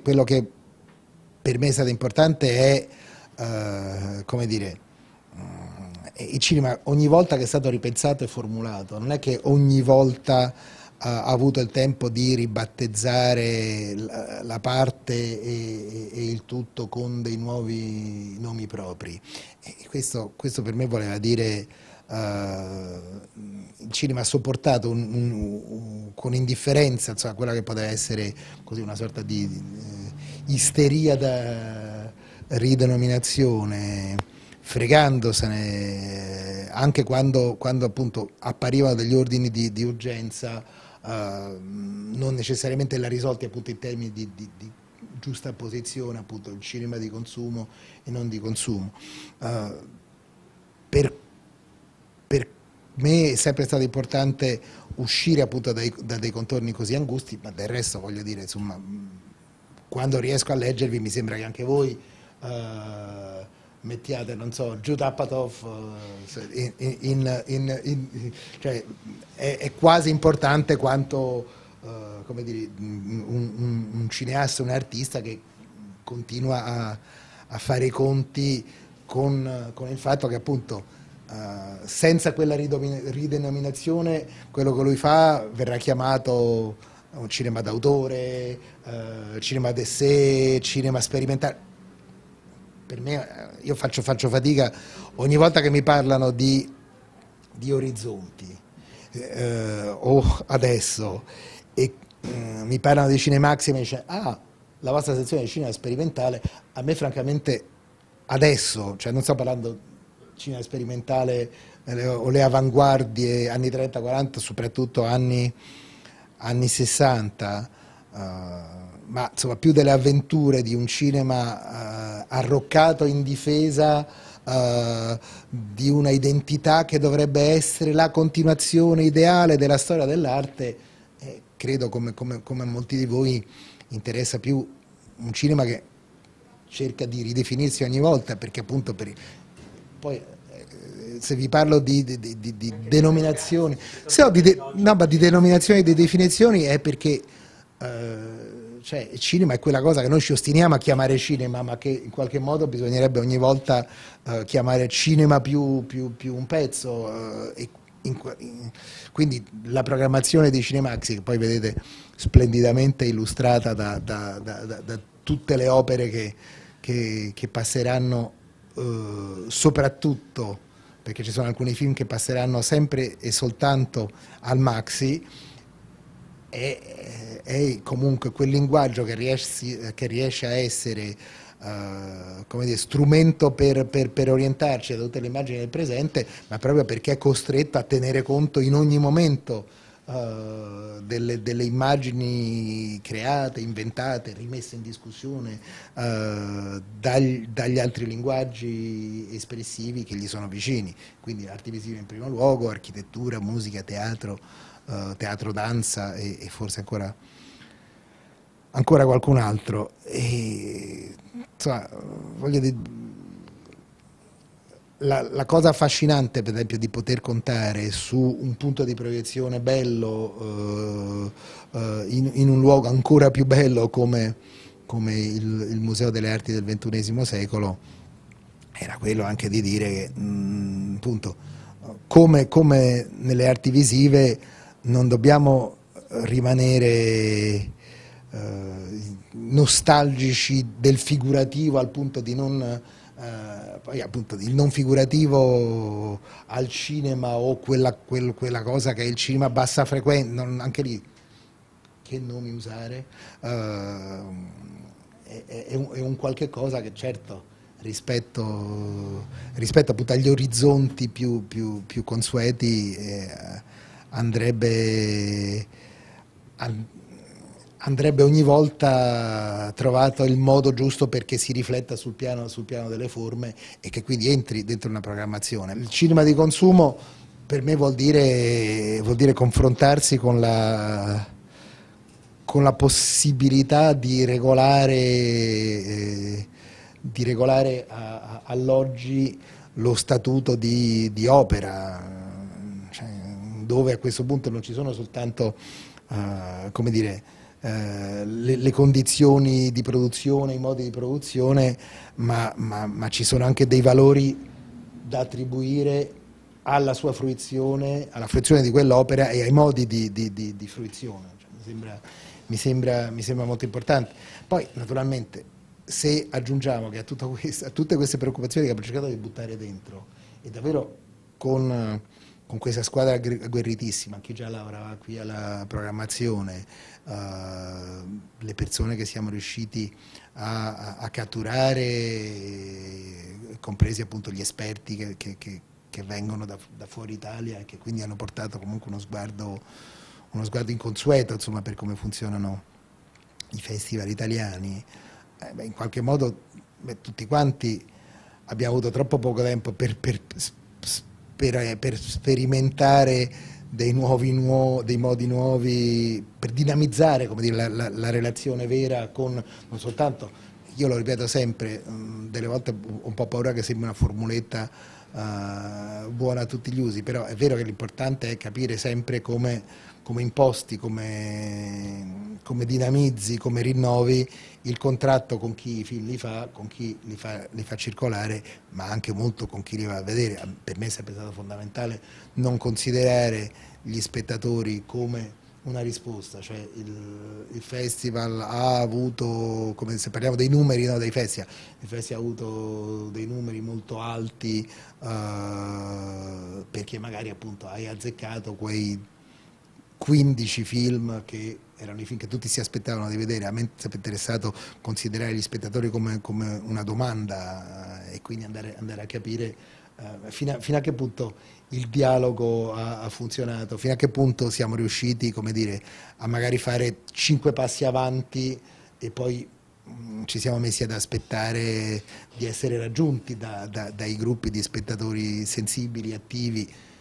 quello che per me è stato importante è, come dire, il cinema ogni volta che è stato ripensato e formulato, non è che ogni volta ha avuto il tempo di ribattezzare la parte e il tutto con dei nuovi nomi propri. E questo per me voleva dire il cinema ha sopportato con indifferenza, insomma, quella che poteva essere così una sorta di isteria da ridenominazione, fregandosene anche quando appunto apparivano degli ordini di urgenza, non necessariamente la risolti appunto in termini di giusta posizione, appunto il cinema di consumo e non di consumo. Per, per me è sempre stato importante uscire appunto da dei contorni così angusti, ma del resto voglio dire, insomma, quando riesco a leggervi mi sembra che anche voi mettiate, non so, Judd Apatow, cioè è quasi importante quanto come dire, un cineasta, un artista che continua a fare i conti con il fatto che appunto senza quella ridenominazione quello che lui fa verrà chiamato un cinema d'autore, cinema d'essai, cinema sperimentale. Per me, io faccio fatica ogni volta che mi parlano di orizzonti, o adesso, e mi parlano di Cinemax e mi dice, la vostra sezione di cinema sperimentale, a me francamente adesso, cioè non sto parlando di cinema sperimentale o le avanguardie anni 30-40, soprattutto anni 60, ma insomma più delle avventure di un cinema arroccato in difesa di una identità che dovrebbe essere la continuazione ideale della storia dell'arte, credo come a molti di voi interessa più un cinema che cerca di ridefinirsi ogni volta, perché appunto poi se vi parlo di denominazioni, ma di denominazioni e di definizioni è perché cioè, il cinema è quella cosa che noi ci ostiniamo a chiamare cinema, ma che in qualche modo bisognerebbe ogni volta chiamare cinema più un pezzo. Quindi la programmazione di Cinemax, che poi vedete splendidamente illustrata da tutte le opere che passeranno, soprattutto perché ci sono alcuni film che passeranno sempre e soltanto al Maxi, è comunque quel linguaggio che riesce a essere come dire, strumento per orientarci da tutte le immagini del presente, ma proprio perché è costretto a tenere conto in ogni momento delle immagini create, inventate, rimesse in discussione dagli altri linguaggi espressivi che gli sono vicini, quindi arti visive in primo luogo, architettura, musica, teatro, danza e forse ancora qualcun altro. Insomma, voglio dire, la cosa affascinante per esempio di poter contare su un punto di proiezione bello in un luogo ancora più bello come il Museo delle Arti del XXI secolo era quello anche di dire che appunto come nelle arti visive non dobbiamo rimanere nostalgici del figurativo al punto di non poi appunto il non figurativo al cinema o quella cosa che è il cinema a bassa frequenza, anche lì che nomi usare, è un qualche cosa che certo rispetto appunto agli orizzonti più consueti andrebbe ogni volta trovato il modo giusto perché si rifletta sul piano delle forme e che quindi entri dentro una programmazione. Il cinema di consumo per me vuol dire confrontarsi con la possibilità di regolare all'oggi lo statuto di opera, cioè, dove a questo punto non ci sono soltanto come dire, le condizioni di produzione, i modi di produzione, ma ci sono anche dei valori da attribuire alla sua fruizione, alla fruizione di quell'opera e ai modi di fruizione. Cioè, mi sembra molto importante. Poi, naturalmente, se aggiungiamo che a tutte queste preoccupazioni che abbiamo cercato di buttare dentro, e davvero con questa squadra agguerritissima, chi già lavorava qui alla programmazione, le persone che siamo riusciti a catturare, compresi appunto gli esperti che vengono da fuori Italia e che quindi hanno portato comunque uno sguardo inconsueto, insomma, per come funzionano i festival italiani. In qualche modo tutti quanti abbiamo avuto troppo poco tempo per sperimentare dei modi nuovi, per dinamizzare, come dire, la relazione vera con, non soltanto, io lo ripeto sempre, delle volte ho un po' paura che sembri una formuletta buona a tutti gli usi, però è vero che l'importante è capire sempre come imposti, come dinamizzi, come rinnovi il contratto con chi i film li fa, con chi li fa circolare, ma anche molto con chi li va a vedere. Per me è sempre stato fondamentale non considerare gli spettatori come una risposta, cioè il festival ha avuto, come se parliamo dei numeri, no, dei festival, il festival ha avuto dei numeri molto alti perché magari appunto hai azzeccato quei 15 film che erano i film che tutti si aspettavano di vedere. A me è sempre interessato considerare gli spettatori come una domanda e quindi andare a capire fino a che punto il dialogo ha funzionato, fino a che punto siamo riusciti, come dire, a magari fare 5 passi avanti e poi ci siamo messi ad aspettare di essere raggiunti dai gruppi di spettatori sensibili, attivi,